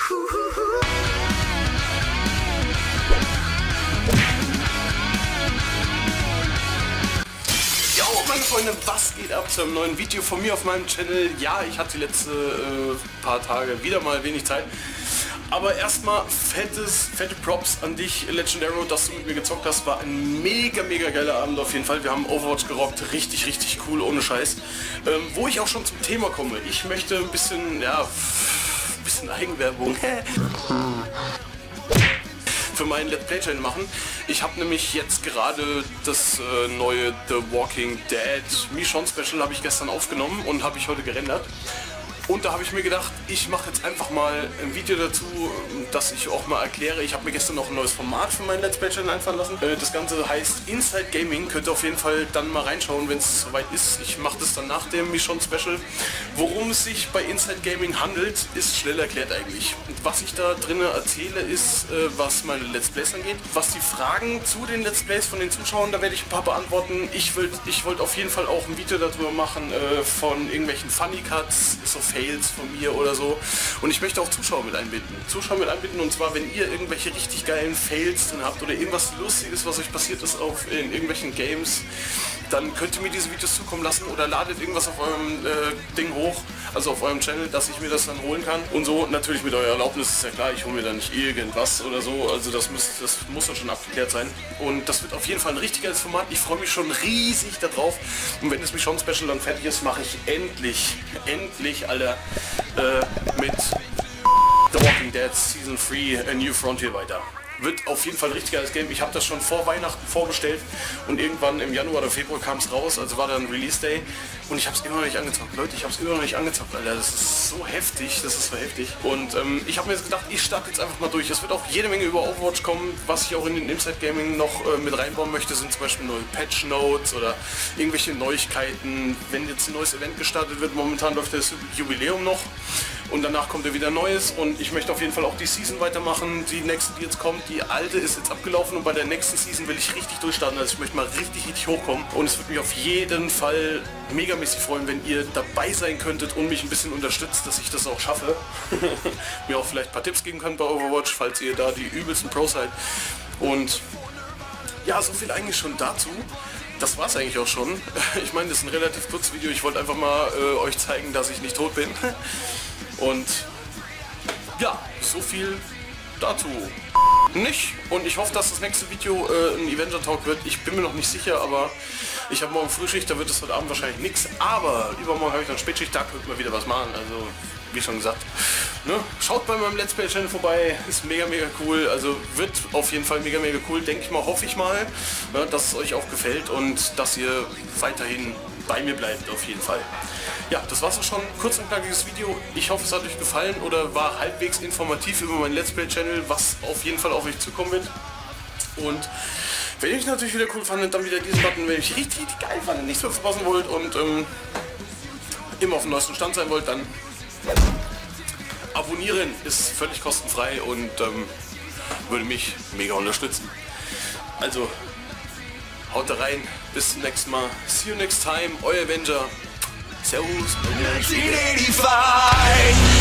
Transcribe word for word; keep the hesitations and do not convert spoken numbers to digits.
Jo, meine Freunde, was geht ab zu einem neuen Video von mir auf meinem Channel? Ja, ich hatte die letzten äh, paar Tage wieder mal wenig Zeit. Aber erstmal fettes, fette Props an dich, Legendaro, dass du mit mir gezockt hast. War ein mega, mega geiler Abend auf jeden Fall. Wir haben Overwatch gerockt, richtig, richtig cool, ohne Scheiß. Ähm, wo ich auch schon zum Thema komme. Ich möchte ein bisschen, ja, ein bisschen Eigenwerbung für meinen Let's Play Channel machen. Ich habe nämlich jetzt gerade das äh, neue The Walking Dead Michonne Special habe ich gestern aufgenommen und habe ich heute gerendert. Und da habe ich mir gedacht, ich mache jetzt einfach mal ein Video dazu, dass ich auch mal erkläre. Ich habe mir gestern noch ein neues Format für meinen Let's Play Channel einfallen lassen. Das Ganze heißt Inside Gaming. Könnt ihr auf jeden Fall dann mal reinschauen, wenn es soweit ist. Ich mache das dann nach dem Michonne Special. Worum es sich bei Inside Gaming handelt, ist schnell erklärt eigentlich. Und was ich da drin erzähle, ist, was meine Let's Plays angeht. Was die Fragen zu den Let's Plays von den Zuschauern, da werde ich ein paar beantworten. Ich wollte ich wollt auf jeden Fall auch ein Video darüber machen, von irgendwelchen Funny Cuts, so Fails von mir oder so. Und ich möchte auch Zuschauer mit einbinden. Zuschauer mit einbinden, und zwar, wenn ihr irgendwelche richtig geilen Fails drin habt oder irgendwas Lustiges, was euch passiert ist auf in irgendwelchen Games, dann könnt ihr mir diese Videos zukommen lassen oder ladet irgendwas auf eurem äh, Ding hoch, also auf eurem Channel, dass ich mir das dann holen kann. Und so, natürlich mit eurer Erlaubnis, ist ja klar, ich hole mir da nicht irgendwas oder so, also das muss, das muss dann schon abgeklärt sein. Und das wird auf jeden Fall ein richtig geiles Format. Ich freue mich schon riesig darauf. Und wenn das Michonne Special dann fertig ist, mache ich endlich, endlich, Alter, äh, mit The Walking Dead Season drei A New Frontier weiter. Wird auf jeden Fall ein richtig geiles Game. Ich habe das schon vor Weihnachten vorbestellt und irgendwann im Januar oder Februar kam es raus, also war dann Release Day und ich habe es immer noch nicht angezockt. Leute, ich habe es immer noch nicht angezockt, Alter. Das ist so heftig, das ist so heftig. Und ähm, ich habe mir jetzt gedacht, ich starte jetzt einfach mal durch. Es wird auch jede Menge über Overwatch kommen. Was ich auch in den Inside Gaming noch äh, mit reinbauen möchte, sind zum Beispiel neue Patch Notes oder irgendwelche Neuigkeiten. Wenn jetzt ein neues Event gestartet wird, momentan läuft das Jubiläum noch. Und danach kommt ja wieder Neues und ich möchte auf jeden Fall auch die Season weitermachen. Die nächste, die jetzt kommt, die alte ist jetzt abgelaufen und bei der nächsten Season will ich richtig durchstarten. Also ich möchte mal richtig, richtig hochkommen und es würde mich auf jeden Fall megamäßig freuen, wenn ihr dabei sein könntet und mich ein bisschen unterstützt, dass ich das auch schaffe. Mir auch vielleicht ein paar Tipps geben könnt bei Overwatch, falls ihr da die übelsten Pros seid. Und ja, so viel eigentlich schon dazu. Das war es eigentlich auch schon. Ich meine, das ist ein relativ kurzes Video. Ich wollte einfach mal äh, euch zeigen, dass ich nicht tot bin. Und ja, so viel dazu. Nicht. Und ich hoffe, dass das nächste Video äh, ein Avenger Talk wird. Ich bin mir noch nicht sicher, aber ich habe morgen Frühschicht, da wird es heute Abend wahrscheinlich nichts. Aber übermorgen habe ich dann Spätschicht, da könnten wir wieder was machen. Also, wie schon gesagt. Ne? Schaut bei meinem Let's Play Channel vorbei. Ist mega, mega cool. Also wird auf jeden Fall mega, mega cool. Denke ich mal, hoffe ich mal, ne, dass es euch auch gefällt und dass ihr weiterhin bei mir bleibt, auf jeden Fall. Ja, das war's auch schon. Kurz und knackiges Video. Ich hoffe, es hat euch gefallen oder war halbwegs informativ über meinen Let's Play Channel, was auf jeden Fall auf euch zukommen wird. Und wenn ihr mich natürlich wieder cool fandet, dann wieder diesen Button, wenn ihr mich richtig, richtig geil fandet, nichts mehr verpassen wollt und ähm, immer auf dem neuesten Stand sein wollt, dann abonnieren ist völlig kostenfrei und ähm, würde mich mega unterstützen. Also, haut da rein, bis zum nächsten Mal. See you next time, euer Avenger. Servus. nineteen eighty-five